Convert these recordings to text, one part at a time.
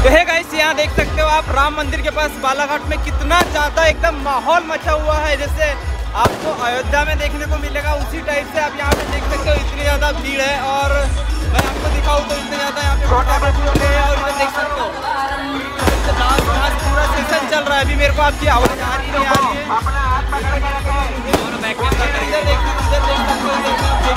तो है गाइस, यहाँ देख सकते हो आप राम मंदिर के पास बालाघाट में कितना ज़्यादा एकदम माहौल मचा हुआ है। जैसे आपको अयोध्या में देखने को मिलेगा उसी टाइप से आप यहाँ पे देख सकते हो। इतनी ज़्यादा भीड़ है और मैं आपको दिखाऊँ तो इतने ज़्यादा यहाँ पे फोटोग्राफी हो गई है। और इधर देख सकते हो डांस पूरा सेशन चल रहा है। अभी मेरे को आपकी आवाज़ आ रही नहीं आ रही है। इधर देख सकते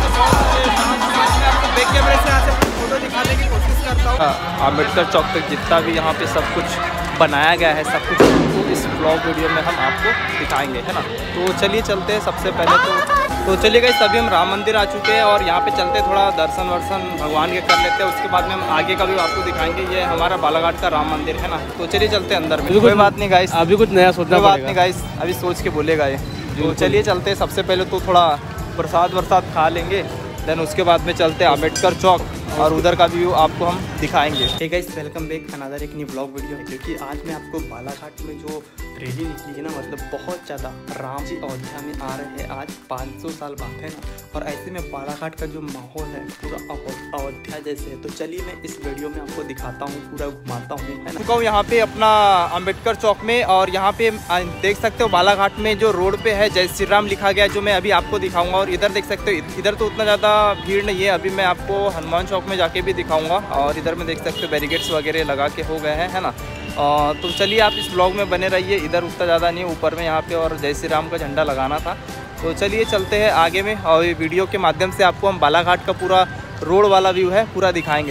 हो बैक कैमरे से यहाँ से फोटो दिखाने की कोशिश करता हूँ। अम्बेडकर चौक तक जितना भी यहाँ पे सब कुछ बनाया गया है, सब कुछ तो इस ब्लॉग वीडियो में हम आपको दिखाएंगे, है ना। तो चलिए चलते हैं। सबसे पहले तो चलिए गाइस, अभी हम राम मंदिर आ चुके हैं और यहाँ पे चलते थोड़ा दर्शन वर्शन भगवान के कर लेते हैं। उसके बाद में हम आगे का भी आपको दिखाएंगे। ये हमारा बालाघाट का राम मंदिर है ना। तो चलिए चलते हैं अंदर में। कोई बात नहीं गाइस, अभी कुछ नया सोचना बात नहीं गाइस, अभी सोच के बोलेगा ये। तो चलिए चलते हैं। सबसे पहले तो थोड़ा प्रसाद वरसाद खा लेंगे, देन उसके बाद में चलते हैं अम्बेडकर चौक और उधर का व्यू आपको हम दिखाएंगे। ठीक है गाइस, वेलकम बैक अनदर एक न्यू ब्लॉग वीडियो है। क्योंकि आज मैं आपको बालाघाट में जो रैली निकली है ना, मतलब बहुत ज़्यादा राम जी अयोध्या में आ रहे हैं। आज 500 साल बाद है ना। और ऐसे में बालाघाट का जो माहौल है पूरा अयोध्या जैसे है। तो चलिए मैं इस वीडियो में आपको दिखाता हूँ, पूरा घुमाता हूँ, है ना। यहाँ पे अपना अम्बेडकर चौक में और यहाँ पे देख सकते हो बालाघाट में जो रोड पे है जय श्री राम लिखा गया, जो मैं अभी आपको दिखाऊंगा। और इधर देख सकते हो, इधर तो उतना ज़्यादा भीड़ नहीं है। अभी मैं आपको हनुमान चौक में जाके भी दिखाऊंगा। और इधर में देख सकते हो बैरिकेड्स वगैरह लगा के हो गए हैं, है ना। तो चलिए आप इस ब्लॉग में बने रहिए। इधर उतना ज़्यादा नहीं, ऊपर में यहाँ पे और जय श्री राम का झंडा लगाना था। तो चलिए चलते हैं आगे में और ये वीडियो के माध्यम से आपको हम बालाघाट का पूरा रोड वाला व्यू है पूरा दिखाएंगे।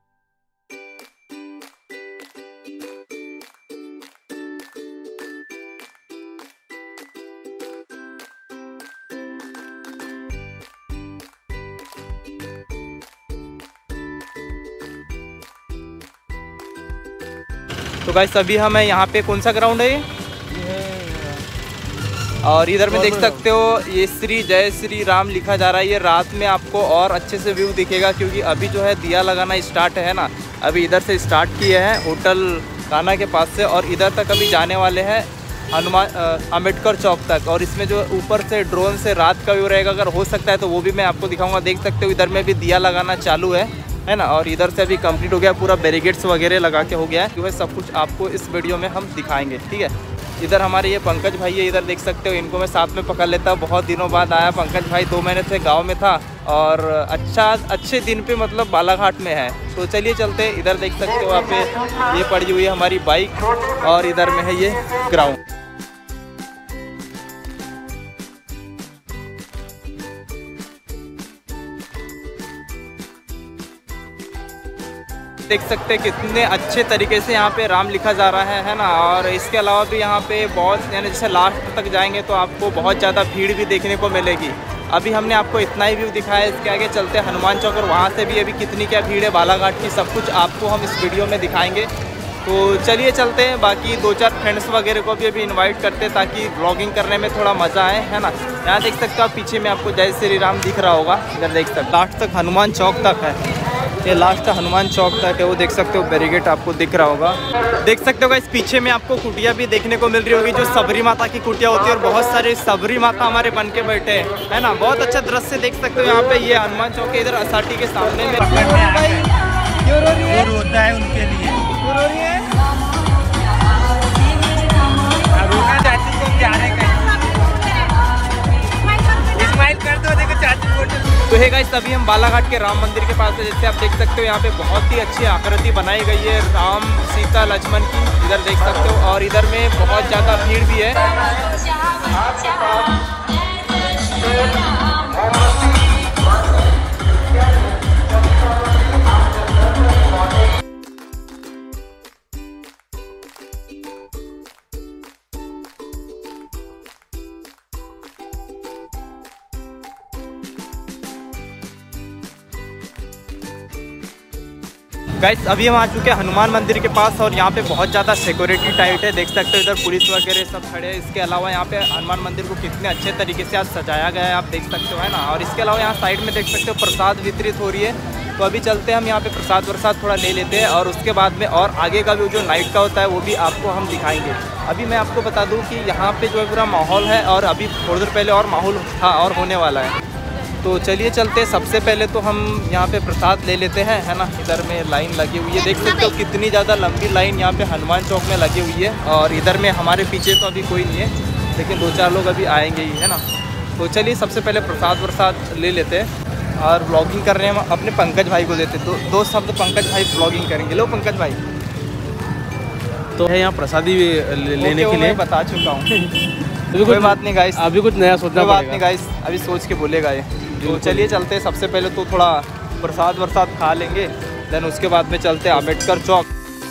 तो गाइस, अभी हमें यहाँ पे कौन सा ग्राउंड है ये? और इधर में देख सकते हो ये जय श्री राम लिखा जा रहा है। ये रात में आपको और अच्छे से व्यू दिखेगा, क्योंकि अभी जो है दिया लगाना स्टार्ट है ना। अभी इधर से स्टार्ट किए हैं होटल काना के पास से, और इधर तक अभी जाने वाले हैं अम्बेडकर चौक तक। और इसमें जो ऊपर से ड्रोन से रात का व्यू रहेगा, अगर हो सकता है तो वो भी मैं आपको दिखाऊंगा। देख सकते हो इधर में भी दिया लगाना चालू है ना। और इधर से अभी कंप्लीट हो गया, पूरा बैरिकेड्स वगैरह लगा के हो गया है। जो सब कुछ आपको इस वीडियो में हम दिखाएंगे, ठीक है। इधर हमारे ये पंकज भाई है, इधर देख सकते हो। इनको मैं साथ में पकड़ लेता हूँ। बहुत दिनों बाद आया पंकज भाई, 2 महीने से गांव में था और अच्छे दिन पे मतलब बालाघाट में है। तो चलिए चलते। इधर देख सकते हो आप ये पड़ी हुई है हमारी बाइक और इधर में है ये ग्राउंड। देख सकते हैं कितने अच्छे तरीके से यहाँ पे राम लिखा जा रहा है ना। और इसके अलावा भी यहाँ पे बहुत, यानी जैसे लास्ट तक जाएंगे तो आपको बहुत ज़्यादा भीड़ भी देखने को मिलेगी। अभी हमने आपको इतना ही व्यू दिखाया है। इसके आगे चलते हैं हनुमान चौक और वहाँ से भी अभी कितनी क्या भीड़ है बालाघाट की, सब कुछ आपको हम इस वीडियो में दिखाएंगे। तो चलिए चलते हैं। बाकी 2-4 फ्रेंड्स वगैरह को भी अभी इन्वाइट करते हैं ताकि ब्लॉगिंग करने में थोड़ा मज़ा आए, है ना। यहाँ देख सकते हो आप पीछे में आपको जय श्री राम दिख रहा होगा। इधर देख सकते लास्ट तक हनुमान चौक तक है, ये लास्ट हनुमान चौक तक है। वो देख सकते हो बैरिकेड आपको दिख रहा होगा। देख सकते हो इस पीछे में आपको कुटिया भी देखने को मिल रही होगी, जो सबरी माता की कुटिया होती है। और बहुत सारे सबरी माता हमारे बन के बैठे हैं, है ना। बहुत अच्छा दृश्य देख सकते हो यहाँ पे। ये हनुमान चौक है, इधर असाटी के सामने में होता है उनके लिए। तो है गाइस, अभी हम बालाघाट के राम मंदिर के पास है। जैसे आप देख सकते हो यहाँ पे बहुत ही अच्छी आकृति बनाई गई है राम सीता लक्ष्मण की, इधर देख सकते हो। और इधर में बहुत ज़्यादा भीड़ भी है। गाइस, अभी हम आ चुके हैं हनुमान मंदिर के पास और यहाँ पे बहुत ज़्यादा सिक्योरिटी टाइट है। देख सकते हो इधर पुलिस वगैरह सब खड़े हैं। इसके अलावा यहाँ पे हनुमान मंदिर को कितने अच्छे तरीके से आज सजाया गया है, आप देख सकते हो, है ना। और इसके अलावा यहाँ साइड में देख सकते हो प्रसाद वितरित हो रही है। तो अभी चलते हैं हम यहाँ पे प्रसाद वरसाद थोड़ा ले लेते हैं और उसके बाद में और आगे का भी जो नाइट का होता है वो भी आपको हम दिखाएंगे। अभी मैं आपको बता दूँ कि यहाँ पे जो है पूरा माहौल है और अभी थोड़ी देर पहले और माहौल था और होने वाला है। तो चलिए चलते। सबसे पहले तो हम यहाँ पे प्रसाद ले लेते हैं, है ना। इधर में लाइन लगी हुई है, देख सकते हो कितनी ज़्यादा लंबी लाइन यहाँ पे हनुमान चौक में लगी हुई है। और इधर में हमारे पीछे तो अभी कोई नहीं है, लेकिन 2-4 लोग अभी आएंगे ही, है ना। तो चलिए सबसे पहले प्रसाद ले लेते हैं और ब्लॉगिंग कर रहे हैं हम अपने पंकज भाई को देते। तो दो शब्द पंकज भाई ब्लॉगिंग करेंगे। लो पंकज भाई। तो है यहाँ प्रसादी लेने के लिए बता चुका हूँ। कोई बात नहीं गाइस, अभी कुछ नया सोचना बात नहीं गाइस, अभी सोच के बोलेगा ये। तो चलिए चलते हैं। सबसे पहले तो थोड़ा प्रसाद खा लेंगे, देन उसके बाद में चलते हैं अम्बेडकर चौक।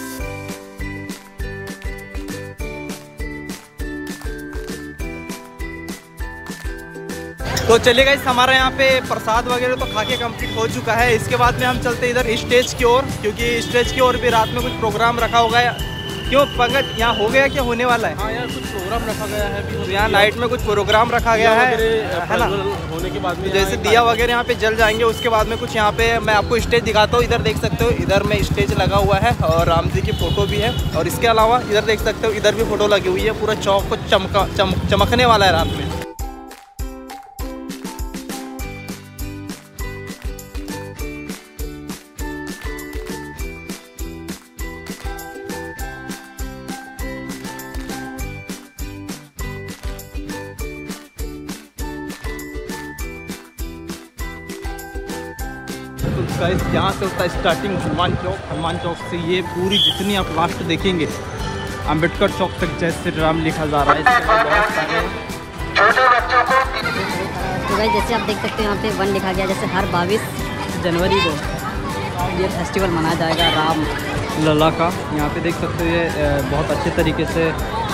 तो चलिए गाइस, हमारा यहाँ पे प्रसाद वगैरह तो खा के कंप्लीट हो चुका है। इसके बाद में हम चलते हैं इधर स्टेज की ओर, क्योंकि स्टेज की ओर भी रात में कुछ प्रोग्राम रखा होगा। क्यों पंकज, यहाँ हो गया क्या होने वाला है? हाँ यार, कुछ प्रोग्राम रखा गया है अभी। तो यहाँ नाइट में कुछ प्रोग्राम रखा गया है ना। होने के बाद में जैसे दिया वगैरह यहाँ पे जल जाएंगे, उसके बाद में कुछ यहाँ पे मैं आपको स्टेज दिखाता हूँ। इधर देख सकते हो, इधर में स्टेज लगा हुआ है और राम जी की फोटो भी है। और इसके अलावा इधर देख सकते हो, इधर भी फोटो लगी हुई है। पूरा चौक को चमकने वाला है रात में। गाइस, यहाँ से होता है स्टार्टिंग हनुमान चौक से। ये पूरी जितनी आप लास्ट देखेंगे अम्बेडकर चौक तक जय श्री राम लिखा जा रहा है। बहुत सारे तो गाइस, जैसे आप देख सकते हैं यहाँ पे 1 लिखा गया। जैसे हर 22 जनवरी को ये फेस्टिवल मनाया जाएगा राम लला का। यहाँ पे देख सकते हो ये बहुत अच्छे तरीके से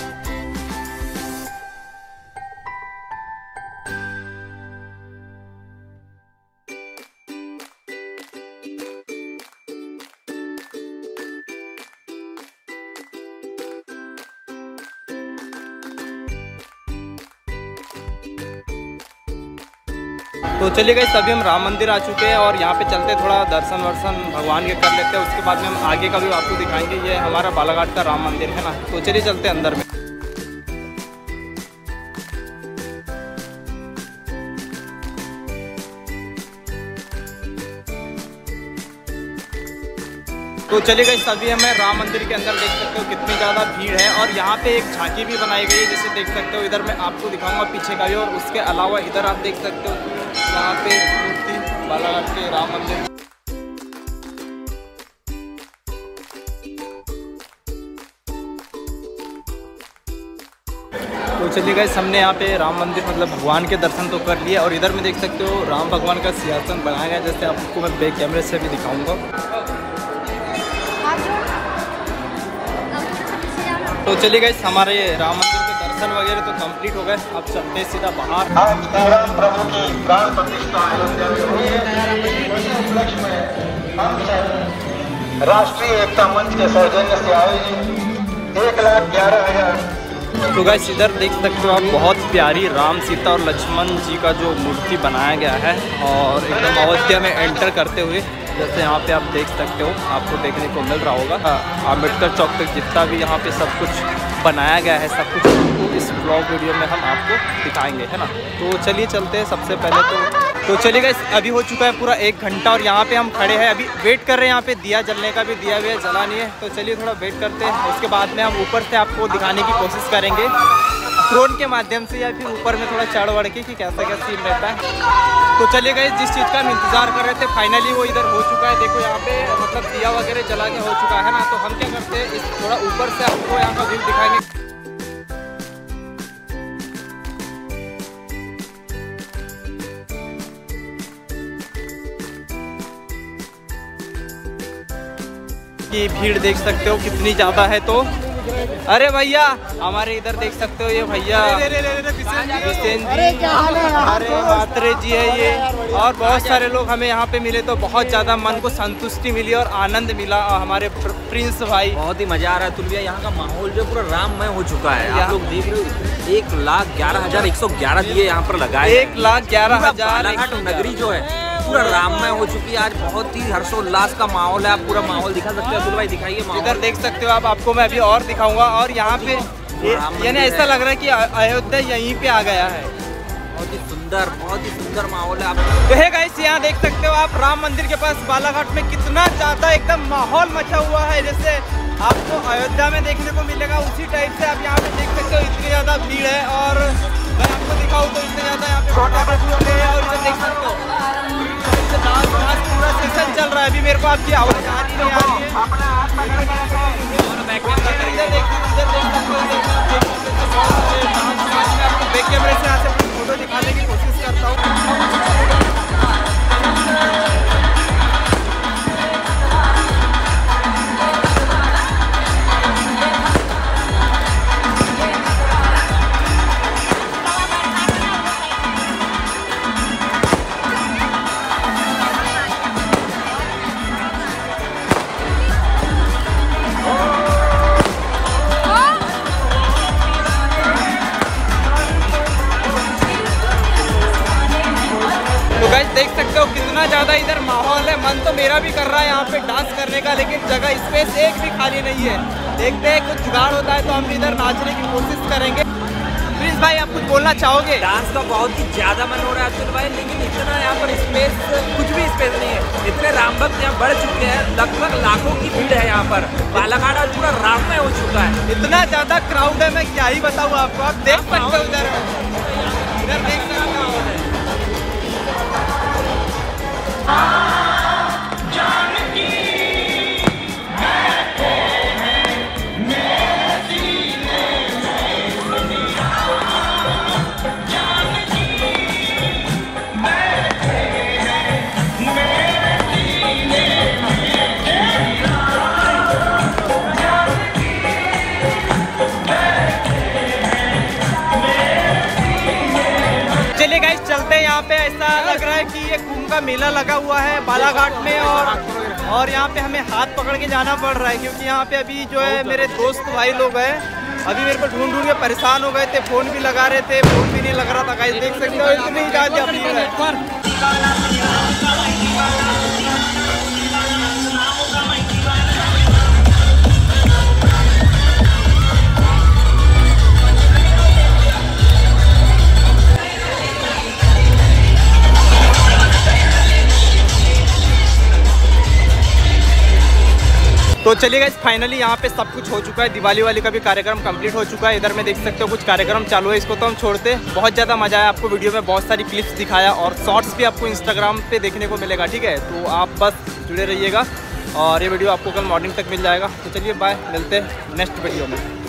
तो चलिए गाइस, अभी हम राम मंदिर आ चुके हैं और यहाँ पे चलते थोड़ा दर्शन भगवान के कर लेते हैं। उसके बाद में हम आगे का भी आपको दिखाएंगे। ये हमारा बालाघाट का राम मंदिर है ना। तो चलिए चलते हैं अंदर में। तो चलिए गाइस, अभी हमें राम मंदिर के अंदर देख सकते हो कितनी ज़्यादा भीड़ है। और यहाँ पे एक झांकी भी बनाई गई है, जैसे देख सकते हो। इधर मैं आपको दिखाऊंगा पीछे का भी। और उसके अलावा इधर आप देख सकते हो यहाँ पे मूर्ति बालाघाट के राम मंदिर। तो चलिए गाइस, हमने यहाँ पे राम मंदिर मतलब भगवान के दर्शन तो कर लिए। और इधर में देख सकते हो राम भगवान का सिंहासन बनाया गया, जैसे आपको मैं बैक कैमरे से भी दिखाऊंगा। तो चलिए गाइस, हमारे राम मंदिर के दर्शन वगैरह तो कंप्लीट हो गए। अब चलते हैं सीधा बाहर। आज श्री राम प्रभु की प्राण प्रतिष्ठा अयोध्या में हुई है। हम सब राष्ट्रीय एकता मंच के सौजन्य से आयोजित 1,11,000। तो गाइस, इधर देख सकते हो आप बहुत प्यारी राम सीता और लक्ष्मण जी का जो मूर्ति बनाया गया है। और एकदम अयोध्या में एंटर करते हुए, जैसे यहाँ पे आप देख सकते हो, आपको देखने को मिल रहा होगा। अम्बेडकर चौक तक जितना भी यहाँ पे सब कुछ बनाया गया है, सब कुछ आपको इस ब्लॉग वीडियो में हम आपको दिखाएंगे, है ना। तो चलिए चलते हैं। सबसे पहले तो चलिए गाइस, अभी हो चुका है पूरा 1 घंटा और यहाँ पे हम खड़े हैं। अभी वेट कर रहे हैं, यहाँ पे दिया जलने का भी, दिया भी जला नहीं है। तो चलिए थोड़ा वेट करते हैं। उसके बाद में हम ऊपर से आपको दिखाने की कोशिश करेंगे ड्रोन के माध्यम से, या फिर ऊपर में थोड़ा चढ़ बढ़ के कि कैसा क्या सीन रहता है। तो चलिए गाइस, जिस चीज़ का हम इंतज़ार कर रहे थे फाइनली वो इधर हो चुका है। देखो यहाँ पे मतलब दिया वगैरह जला के हो चुका है ना। तो हम क्या करते हैं, इस थोड़ा ऊपर से आपको यहाँ का व्यू दिखाएंगे। की भीड़ देख सकते हो कितनी ज़्यादा है। तो अरे भैया, हमारे इधर देख सकते हो ये भैया बिसेन जी, अरे मात्रे जी है ये। और बहुत सारे लोग हमें यहाँ पे मिले, तो बहुत ज़्यादा मन को संतुष्टि मिली और आनंद मिला। हमारे प्रिंस भाई, बहुत ही मजा आ रहा है। तुलबिया, यहाँ का माहौल जो पूरा राममय हो चुका है। आप लोग देख रहे हो, 1,11,111 दिए यहाँ पर लगाए। 1,11,000 नगरी जो है पूरा राममय हो चुकी है। आज बहुत ही हर्षोल्लास का माहौल है। आप पूरा माहौल दिखा सकते हो अब्दुल भाई, दिखाइए माहौल। इधर देख सकते हो आप, आपको मैं अभी और दिखाऊंगा। और यहाँ पे यानी ऐसा लग रहा है कि अयोध्या यहीं पे आ गया है। बहुत ही सुंदर बहुत ही सुंदर माहौल है। आप तो है गाइस, यहाँ देख सकते हो आप राम मंदिर के पास बालाघाट में कितना ज़्यादा एकदम माहौल मचा हुआ है, जैसे आपको अयोध्या में देखने को मिलेगा उसी टाइप से आप यहाँ पे देख सकते हो। इतनी ज़्यादा भीड़ है और मैं आपको दिखाऊँ तो इतने ज़्यादा यहाँ पे फोटोग्राफी है और इधर देख सकते हो डांस पूरा सेशन चल रहा है। अभी मेरे को आपकी आवाज़ आ रही नहीं आ रही है। इधर देख सकते हो बैक कैमरे से यहाँ से फोटो दिखाने की कोशिश करता हूँ। तो गाइस देख सकते हो कितना ज़्यादा इधर माहौल है। मन तो मेरा भी कर रहा है यहाँ पे डांस करने का, लेकिन जगह स्पेस एक भी खाली नहीं है। देखते हैं कुछ जुगाड़ होता है तो हम इधर नाचने की कोशिश करेंगे। प्लीज भाई आप कुछ बोलना चाहोगे? डांस का बहुत ही ज़्यादा मन हो रहा है अर्जुन भाई, लेकिन इतना यहाँ पर स्पेस कुछ भी स्पेस नहीं है। इतने राम भक्त यहाँ बढ़ चुके हैं, लगभग लाखों की भीड़ है यहाँ पर। बालाघाट आज पूरा राममय हो चुका है। इतना ज़्यादा क्राउड है, मैं क्या ही बताऊँ आपको। आप देख सकते हो इधर देख सकते हो। चलिए गाइस चलते हैं। यहाँ पे ऐसा लग रहा है कि ये कुंभ का मेला लगा हुआ है बालाघाट में और यहाँ पे हमें हाथ पकड़ के जाना पड़ रहा है, क्योंकि यहाँ पे अभी जो है मेरे दोस्त भाई लोग हैं, अभी मेरे को ढूंढ ढूंढ के परेशान हो गए थे। फ़ोन भी लगा रहे थे, फ़ोन भी नहीं लग रहा था। गाइस देख सकते हो इतनी ज़्यादा भीड़ है। तो चलिए गाइस फाइनली यहाँ पे सब कुछ हो चुका है। दिवाली वाली का भी कार्यक्रम कंप्लीट हो चुका है। इधर में देख सकते हो कुछ कार्यक्रम चालू है, इसको तो हम छोड़ते। बहुत ज़्यादा मजा आया, आपको वीडियो में बहुत सारी क्लिप्स दिखाया और शॉर्ट्स भी आपको इंस्टाग्राम पे देखने को मिलेगा, ठीक है। तो आप बस जुड़े रहिएगा और ये वीडियो आपको कल मॉर्निंग तक मिल जाएगा। तो चलिए बाय, मिलते हैं नेक्स्ट वीडियो में।